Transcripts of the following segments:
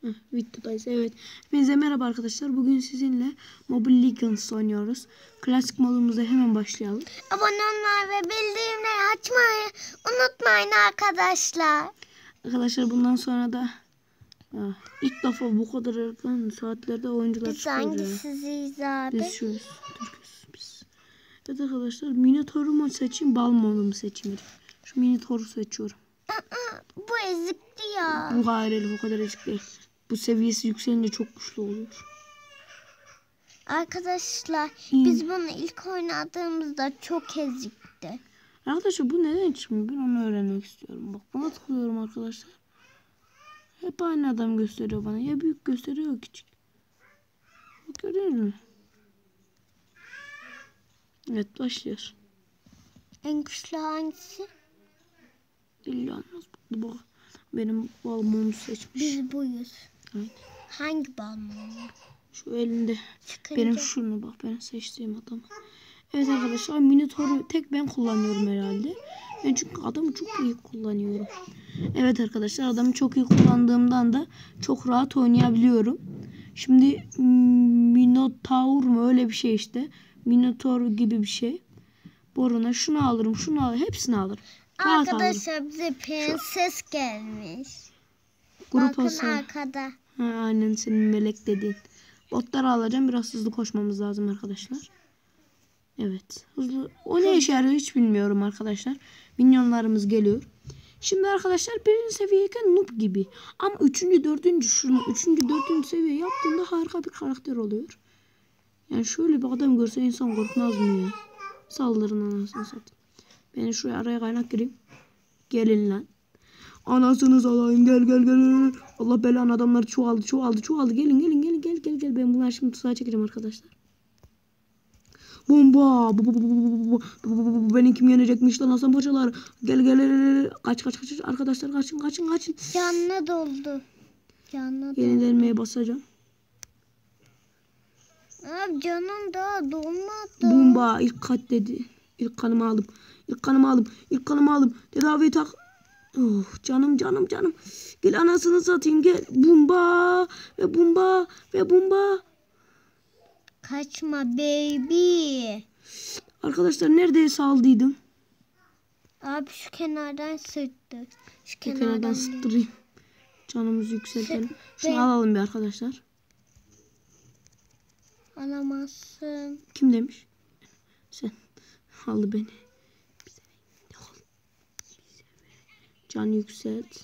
Videodayız, evet. Hepinize merhaba arkadaşlar. Bugün sizinle Mobile Legends oynuyoruz. Klasik modumuza hemen başlayalım. Abone olmayı ve bildirimleri açmayı unutmayın arkadaşlar. Arkadaşlar bundan sonra da ilk defa bu kadar erken saatlerde oyuncular Biz çıkıyor. hangisiyiz abi? Biz şuyuz. Türküz biz. Evet arkadaşlar, Minotaur'u mu seçeyim, Balmon'u mu seçeyim? Şu Minotaur'u seçiyorum. Bu ezikti ya. Bu gayreli, bu kadar ezik değil. Bu seviyesi yükselince çok güçlü oluyor. Arkadaşlar biz bunu ilk oynadığımızda çok ezikti. Arkadaşlar bu neden çıkmıyor? Ben onu öğrenmek istiyorum. Bak buna tıklıyorum arkadaşlar. Hep aynı adam gösteriyor bana. Ya büyük gösteriyor ya küçük. Bak görüyor musun? Evet, başlıyor. En güçlü hangisi? Belli olmaz. Bak benim balmumu seçmiş. Biz buyuz. Evet. Hangi balmumu? Şu elinde. Çıkınca. Benim şunu bak, ben seçtiğim adam. Evet arkadaşlar, Minotaur'u tek ben kullanıyorum herhalde. Ben çünkü adamı çok iyi kullanıyorum. Evet arkadaşlar, adamı çok iyi kullandığımdan da çok rahat oynayabiliyorum. Şimdi Minotaur mu, öyle bir şey işte. Minotaur gibi bir şey. Boruna şunu alırım, şunu alırım, hepsini alırım. Rahat Arkadaşlar alırım. bize prenses gelmiş. Grup Bakın olsa. arkada. Ha, aynen senin melek dediğin. Botları alacağım. Biraz hızlı koşmamız lazım arkadaşlar. Evet. Hızlı. O ne işe yarıyor hiç bilmiyorum arkadaşlar. Minyonlarımız geliyor. Şimdi arkadaşlar birinci seviyeyken noob gibi. Ama üçüncü, dördüncü seviye yaptığında harika bir karakter oluyor. Yani şöyle bir adam görse insan korkmaz mı ya? Saldırın anasını satayım. Ben şuraya araya kaynak gireyim. Gelin lan. Anasını satayım, gel. Allah belanı, adamlar çoğaldı. Gel. Ben bunları şimdi tuzağa çekeceğim arkadaşlar. Bomba. Beni kim yenecekmiş lan, Hasan Paşalar. Gel. Kaç. Arkadaşlar kaçın. Canına doldu. Yenilenmeye basacağım. Abi canım daha dolmadı. Bomba ilk kat dedi. İlk kanımı aldım. Tedaviyi tak. Oh, canım. Gel anasını satayım, gel. Bomba. Kaçma baby. Arkadaşlar neredeyse aldıydım. Abi şu kenardan sırttı. Şu Kenardan sıktırayım. Canımızı yükseltelim. Şunu alalım bir arkadaşlar. Alamazsın. Kim demiş? Sen. Aldı beni. Can yükselt.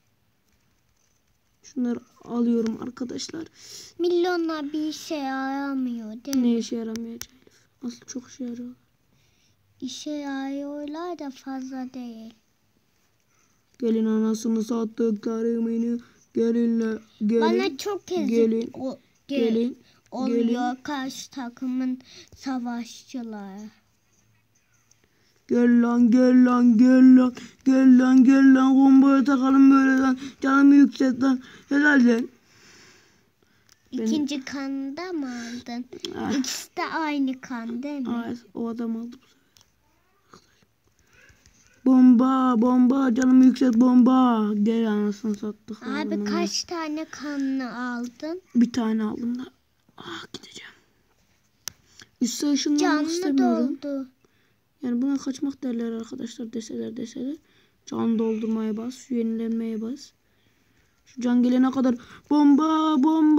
Şunları alıyorum arkadaşlar. Milyonlar bir işe yaramıyor değil mi? Ne işe yaramıyor Elif? Asıl çok işe yarıyor. İşe yarıyorlar da fazla değil. Gelin anasını sattıklarımını. Gelin. Bana çok ezik Gelin. oluyor karşı takımın savaşçıları. Gel lan. Komboya takalım böyle lan. Canımı yükselt lan. Helal lan. İkinci kanında mı aldın? İkisi de aynı kan değil mi? Evet, o adam aldı bu sefer. Bomba. Canımı yükselt, bomba. Gel anasını sattık. Abi kaç tane kanını aldın? Bir tane aldım da. Gideceğim. Üste ışınlanmak istemiyorum. Doldu. Yani buna kaçmak derler arkadaşlar, deseler. Can doldurmaya bas. Şu yenilenmeye bas. Şu can gelene kadar bomba.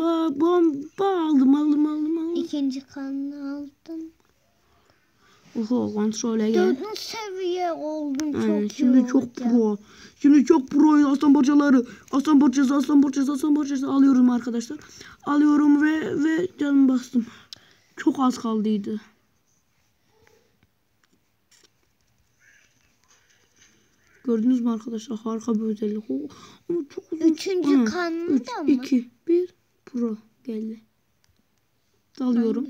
Aldım. İkinci kanını aldın. Oho, kontrole gel. 4. seviye oldun, çok Yani iyi şimdi çok olacak. pro. Şimdi çok pro aslan parçaları. Aslan parçası alıyorum arkadaşlar. Alıyorum ve canım bastım. Çok az kaldıydı. Gördünüz mü arkadaşlar? Harika bir özellik. Ama çok uzun. Üçüncü kanında mı? 3, 2, 1 pro geldi. Dalıyorum.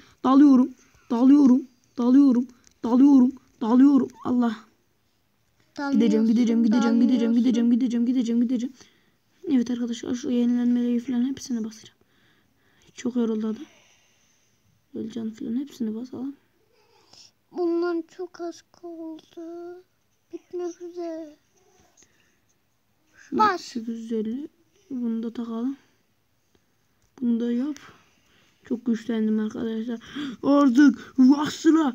Allah. Gideceğim. Evet arkadaşlar, şu yenilenmeleri falan hepsine basacağım. Çok yoruldu adam. Öleceğim falan, hepsini basalım. Bundan çok az kaldı. Bitmek üzere. Şu Bas. 850. Bunu da takalım. Bunu da yap. Çok güçlendim arkadaşlar. Artık sıra.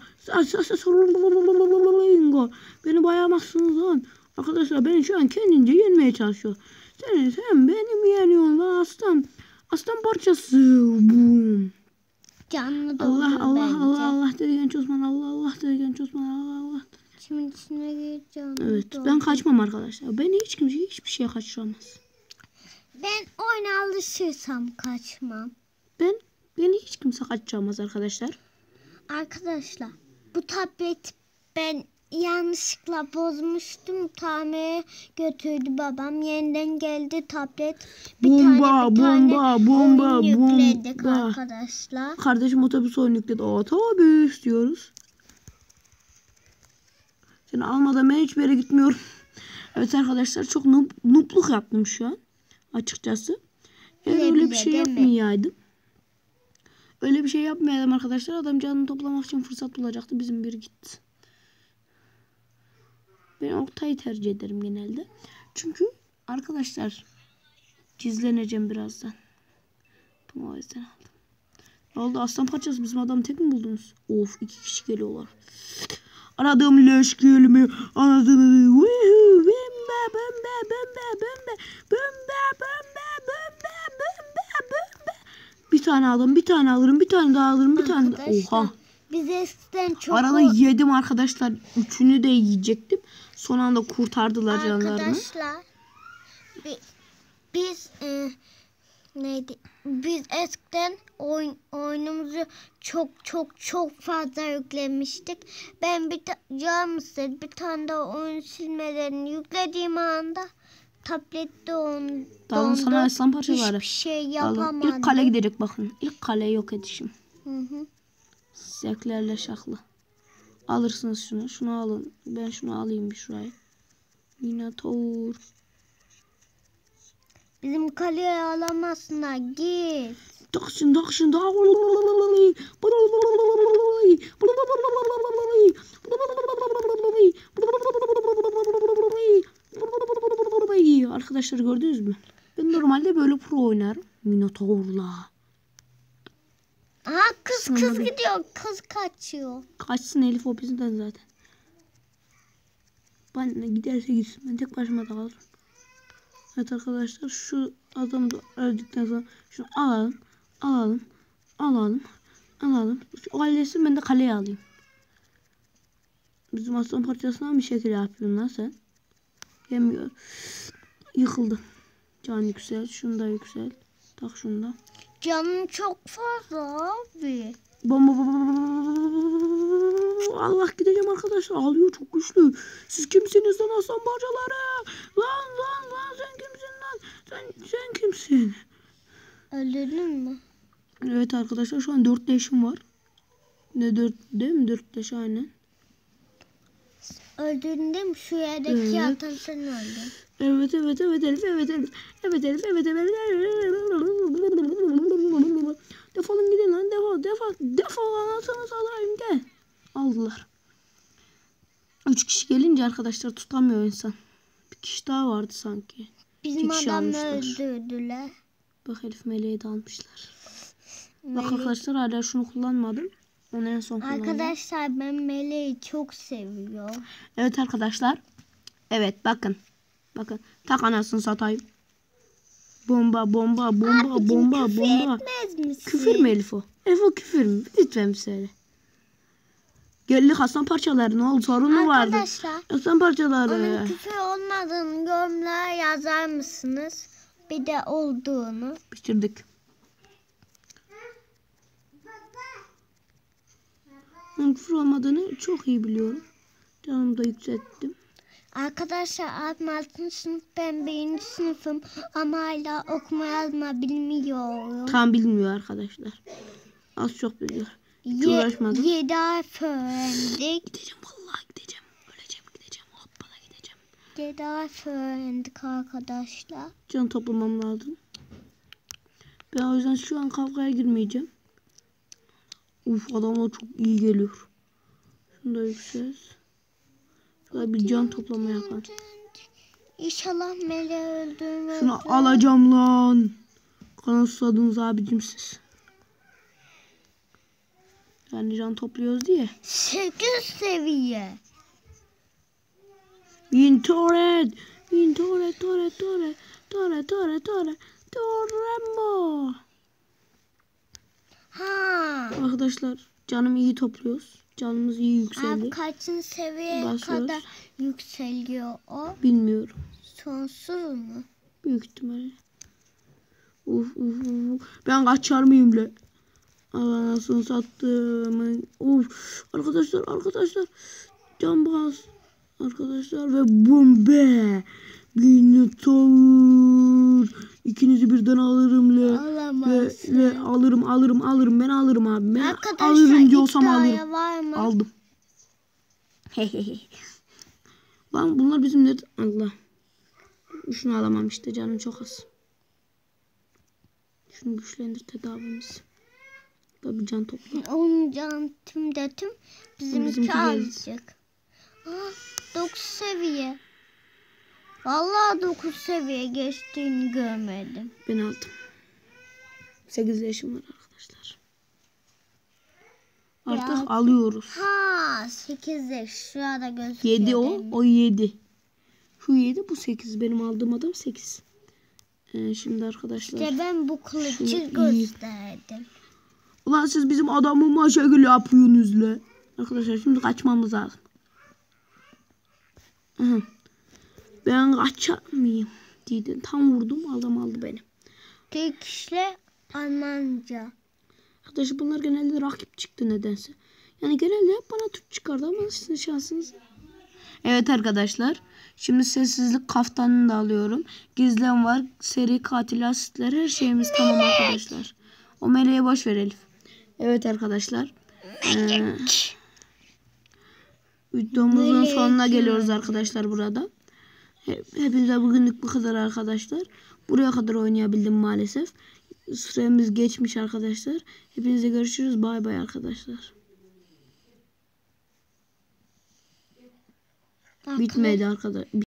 Beni bayamazsınız lan. Arkadaşlar beni şu an kendince yenmeye çalışıyor. Sen benim yeniyorsun lan aslan. Aslan parçası. Boom. Canlı doldur Allah Allah bence. Allah Allah dedi genç Osman. Allah Allah dedi genç Osman. Allah Allah. Şimdi içine gireceğim. Evet ben kaçmam arkadaşlar. Beni hiç kimse hiçbir şeye kaçıramaz. Ben oyuna alışırsam kaçmam. Beni hiç kimse kaçıramaz arkadaşlar. Arkadaşlar bu tablet ben yanlışlıkla bozmuştum. Tamire götürdü babam. Yeniden geldi tablet. Bir tane oyun yükledik arkadaşlar. Kardeşim otobüs oyun yükledi. Otobüs diyoruz. Seni almadan ben hiçbir yere gitmiyorum. Evet arkadaşlar çok noobluk yaptım şu an. Açıkçası. Öyle bir şey yapmayaydım. Öyle bir şey yapmayalım arkadaşlar. Adam canını toplamak için fırsat bulacaktı. Bizim biri gitti. Ben Oktay'ı tercih ederim genelde. Çünkü arkadaşlar gizleneceğim birazdan. Bunu o yüzden aldım. Ne oldu aslan parçası? Bizim adamı tek mi buldunuz? Of 2 kişi geliyorlar. Aradığım leş gelmiyor. Anladınız mı? Bir tane alırım, bir tane alırım, bir tane daha alırım, bir tane daha. Oha. Biz eskiden çok... Arada yedim arkadaşlar. Üçünü de yiyecektim. Son anda kurtardılar canlarını. Arkadaşlar biz neydi? Biz eskiden oyunumuzu çok fazla yüklemiştik. Ben bir tane de oyun silmelerini yüklediğim anda tablette Dalın sana dondu. aslan parçaları. Hiçbir şey yapamadım. İlk kale gidecek bakın. İlk kale yok edişim. Hı. Zevklerle şaklı. Alırsınız şunu. Şunu alın. Ben şunu alayım bir şuraya. Minotaur. Bizim kaleye alamazsınlar. Git. Daksın. Arkadaşlar gördünüz mü? Ben normalde böyle pro oynarım. Minotaur'la. Aha kız gidiyor. Kız kaçıyor. Kaçsın Elif o bizden zaten. Ben giderse gitsin. Ben tek başıma da kalırım. Evet arkadaşlar şu adamı da öldükten sonra şunu alalım. Şu ailesi ben de kaleye alayım. Bizim aslan parçasından bir şekilde yapıyorum lan sen. Yemiyor. Yıkıldı. Can yüksel. Şunu da yüksel. Tak şunu da. Canım çok fazla abi. Bomba. Allah gideceğim arkadaşlar. Ağlıyor çok güçlü. Siz kimsiniz lan aslan parçaları? Lan sen kimsin lan? Sen kimsin? Öldürdün mü? Evet arkadaşlar şu an 4 leşim var. Ne 4 değil mi? 4 leş aynen. Öldürdün değil mi? Şu yerdeki yatan sen öldün. Evet Elif. Defolun gidin lan defol anasını satayım gel. Aldılar. 3 kişi gelince arkadaşlar tutamıyor insan. Bir kişi daha vardı sanki. Bizim kişi adamı almışlar. öldürdüler. Bak Elif meleği de almışlar. Bak arkadaşlar hala şunu kullanmadım. Onu en son kullandım. Arkadaşlar ben meleği çok seviyorum. Evet arkadaşlar. Evet bakın. Tak anasını satayım. Bomba. Etmez misin? Küfür mü Elif o? Elif o küfür mü? Lütfen bir söyle. Geldik aslan parçaları ne oldu? Sorun mu vardı? Arkadaşlar Aslan parçaları. onun küfür olmadığını yorumlara yazar mısınız? Bir de olduğunu. Bitirdik. Onun küfür olmadığını çok iyi biliyorum. Canımı da yükselttim. Arkadaşlar abim 6. sınıf, ben 1. sınıfım ama hala okuma yazma bilmiyorum. Tam bilmiyor arkadaşlar. Az çok biliyor. Hiç uğraşmadım. 7 harf öğrendik. Gideceğim vallahi gideceğim. Gideceğim. Hoppala gideceğim. 7 harf öğrendik arkadaşlar. Can toplamam lazım. Ben o yüzden şu an kavgaya girmeyeceğim. Adamlar çok iyi geliyor. Şunu da yüksel. Şöyle bir can toplama yapalım. İnşallah meleği öldürmez. Şunu alacağım lan. Kanal susadınız abicim siz. Yani can topluyoruz diye. 8 seviye. Win turret. Win turret. Torrembo. Ha. Arkadaşlar canım iyi topluyoruz. Canımız iyi yükseldi. Abi kaçıncı seviyeye Basıyoruz. kadar yükseliyor o? Bilmiyorum. Sonsuz mu? Büyük ihtimalle. Uf. Ben kaçar mıyım le? Anasını sattım. Uf. Arkadaşlar. Can bas. Arkadaşlar ve bombe. Binatör. İkinizi birden alırım le. Alamazsın. Ve alırım. Ben alırım abi. Ben Arkadaşlar alırım diyorsam iddiaya alırım. var mı? Aldım. Lan bunlar bizim nerede? Allah. Şunu alamam işte, canım çok az. Şunu güçlendir tedavimiz. Tabii can topla. Onun can tüm bizimki Bizimki azıcık. 9 seviye. Vallahi 9 seviye geçtiğini görmedim. Ben aldım. 8 yaşım var arkadaşlar. Artık Ya. alıyoruz. Ha 8'de şurada gözüküyor. 7 değil mi? o 7. Şu 7 bu 8. Benim aldığım adam 8. Şimdi arkadaşlar. İşte ben bu kılıcı Şunu iyi. gösterdim. Ulan siz bizim adamıma şekil yapıyorsunuz le. Arkadaşlar şimdi kaçmamız lazım. Aha. Ben kaçar mıyım? Dedim. Tam vurdum, adam aldı beni. Tek işle Almanca. Arkadaşlar bunlar genelde rakip çıktı nedense. Yani genelde hep bana Türk çıkardı ama sizin şansınız. Evet arkadaşlar. Şimdi sessizlik kaftanını da alıyorum. Gizlem var. Seri katil asistler. Her şeyimiz tamam arkadaşlar. O meleğe boş ver Elif. Evet arkadaşlar. Videomuzun sonuna geliyoruz arkadaşlar burada. Hepinize bugünlük bu kadar arkadaşlar. Buraya kadar oynayabildim maalesef. Süremiz geçmiş arkadaşlar. Hepinize görüşürüz. Bay bay arkadaşlar. Bitmedi arkadaşlar.